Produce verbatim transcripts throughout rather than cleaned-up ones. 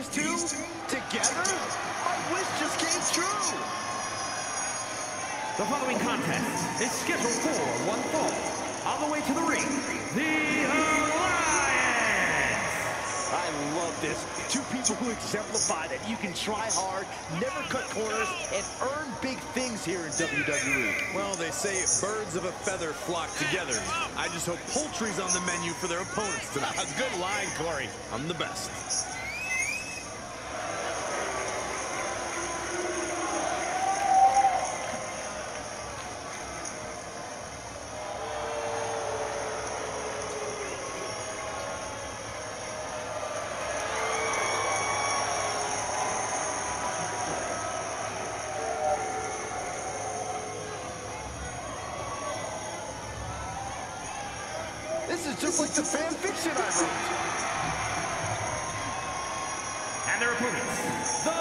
these two together, my wish just came true. The following contest is scheduled for one fall. All the way to the ring, the Alliance! I love this. Two people who exemplify that you can try hard, never cut corners, and earn big things here in W W E. Well, they say birds of a feather flock together. I just hope poultry's on the menu for their opponents tonight. A good line, Corey. I'm the best. This is just like the fan fiction I wrote. And their opponents, the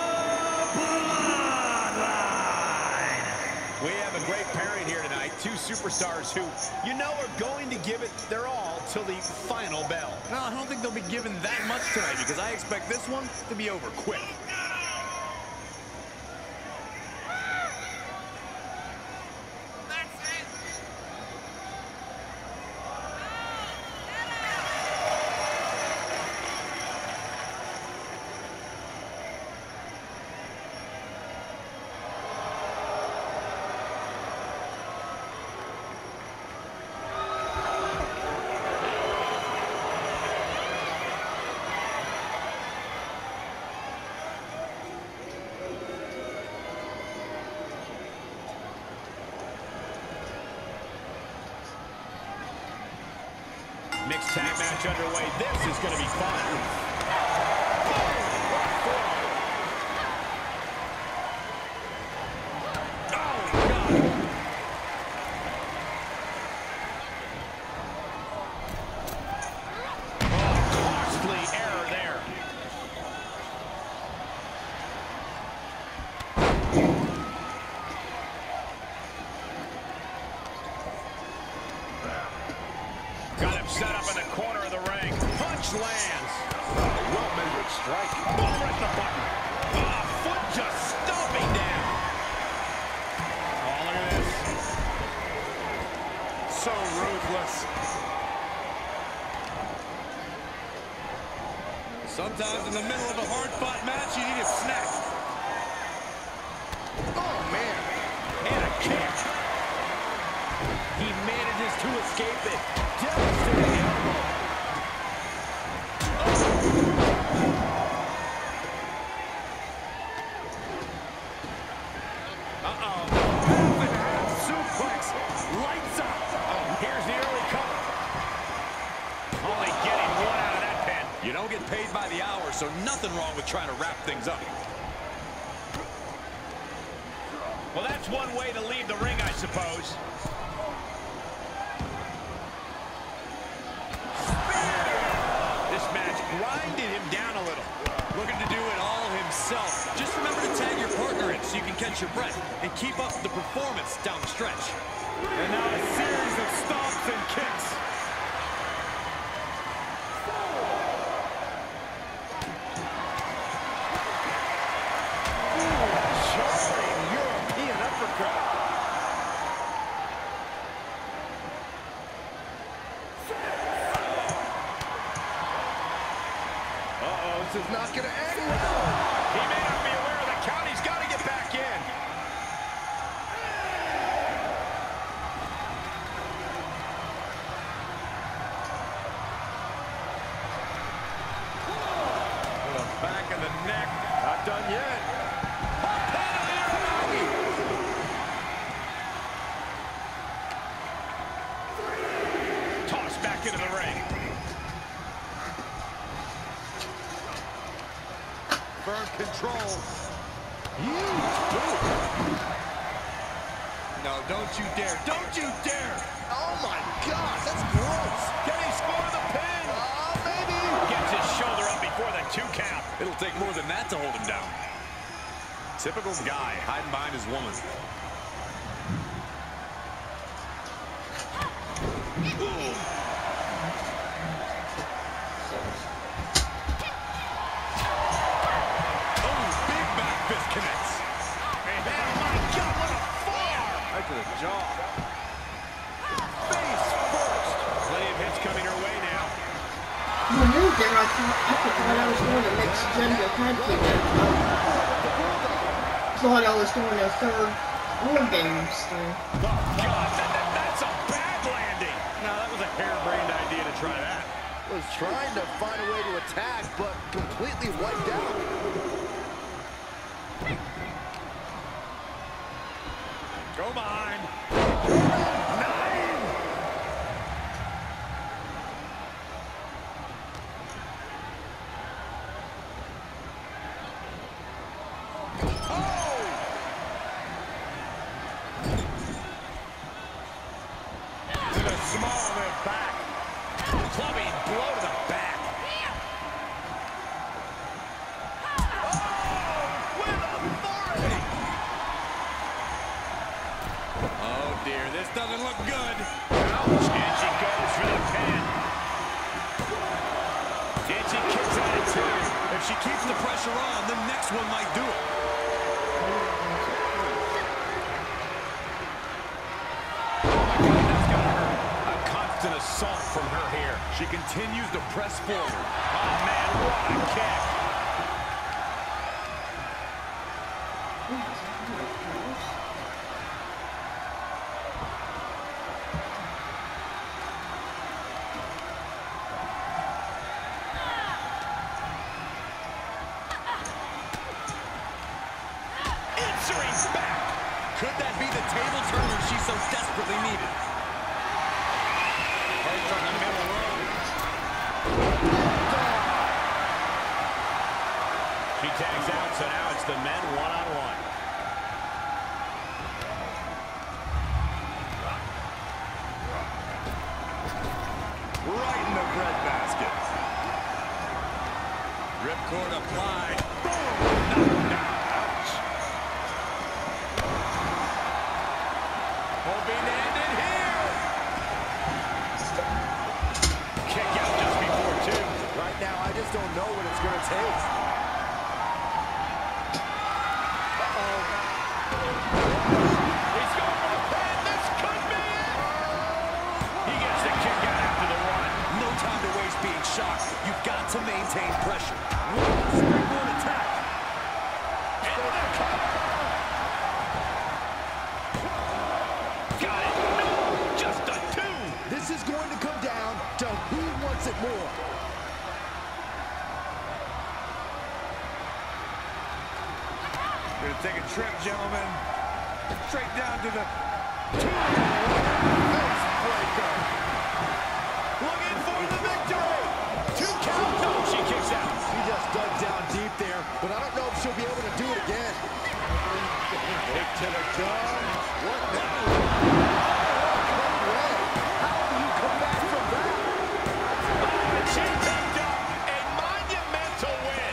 Bloodline! We have a great pairing here tonight. Two superstars who, you know, are going to give it their all till the final bell. No, I don't think they'll be given that much tonight because I expect this one to be over quick. Mixed tag match underway. This is going to be fun. Set up in the corner of the ring. Punch lands. Well-measured strike. Oh, right the button. Oh, foot just stomping down. Oh, look at this. So ruthless. Sometimes in the middle of a hard-fought match, you need a snack. Oh, man. And a kick. He manages to escape it. Devastating elbow. Uh-oh. Half and half suplex. Lights up. Oh, here's the early cover. Only getting one out of that pin. You don't get paid by the hour, so nothing wrong with trying to wrap things up. Well, that's one way to leave the ring, I suppose. Grinded him down a little. Looking to do it all himself. Just remember to tag your partner in so you can catch your breath and keep up the performance down the stretch. And now a series of stomps and kicks. Ooh, charging European uppercut. This is not going to end well. He may not be aware of the count. He's got to get back in. To the back of the neck. Not done yet. Tossed back into the ring. Firm control. Huge boot. No, don't you dare. Don't you dare. Oh, my gosh. That's gross. Can he score the pin? Oh, baby. Gets his shoulder up before the two count. It'll take more than that to hold him down. Typical guy hiding behind his woman. jaw. Face first. Plenty of hits coming her way now. When I knew there, I thought, I thought I was doing a mixed gender tag team match. I thought I was doing a third War Games thing. Oh, God, that, that, that's a bad landing. No, that was a harebrained idea to try that. Was trying to find a way to attack, but completely wiped out. Go behind. Nine. Oh! To the small of it back. Clubbing blow to the back. Oh, with authority. Oh, dear. This doesn't look good. Ouch. And she goes for the pin. And she kicks out at two. If she keeps the pressure on, the next one might do it. An assault from her here. She continues to press forward. Oh, man, what a kick. Answering back. Could that be the table turner she so desperately needed? From the middle row. She tags out, so now it's the men one-on-one. Right in the breadbasket. Ripcord applied. Boom! Knocked down. Ouch. Hoping to end it here. Right now, I just don't know what it's going to take. Uh-oh. He's going for the pin. This could be it. He gets the kick out after the run. No time to waste being shocked. You've got to maintain pressure. Springboard attack. Into the cover. Got it. No, just a two. This is going to come down to who wants it more. Gonna take a trip, gentlemen. Straight down to the two. Face breaker. Looking for the victory. Two count. No, she kicks out. She just dug down deep there, but I don't know if she'll be able to do it again. Kick to the gun. What now? How do you come back from that? Oh, she picked up a monumental win.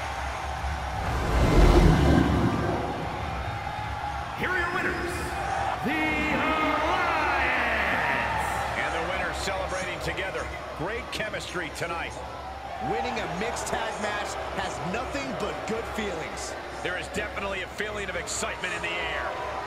Here are your winners, the Alliance! And the winners celebrating together. Great chemistry tonight. Winning a mixed tag match has nothing but good feelings. There is definitely a feeling of excitement in the air.